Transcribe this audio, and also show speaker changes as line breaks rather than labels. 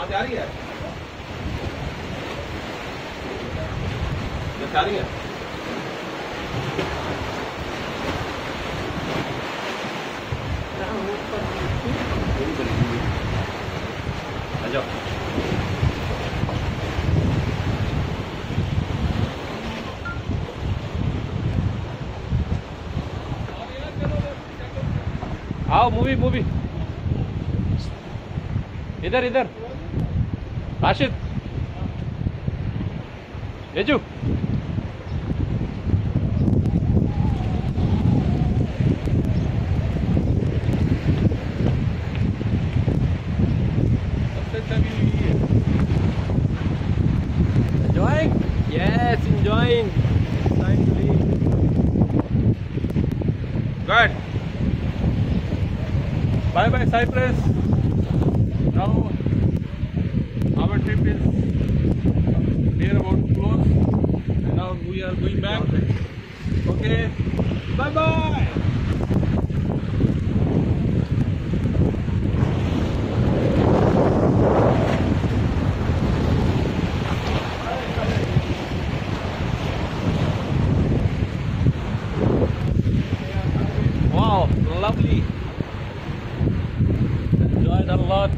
आवाज आ रही है? आ रही है? आ जाओ। आओ मूवी मूवी इधर इधर Rashid येजू enjoying? Yes, enjoying. Time to leave. Good. Bye bye Cyprus. Now our trip is near about to close. And now we are going back. Okay. Bye bye. Wow, lovely. Enjoyed a lot.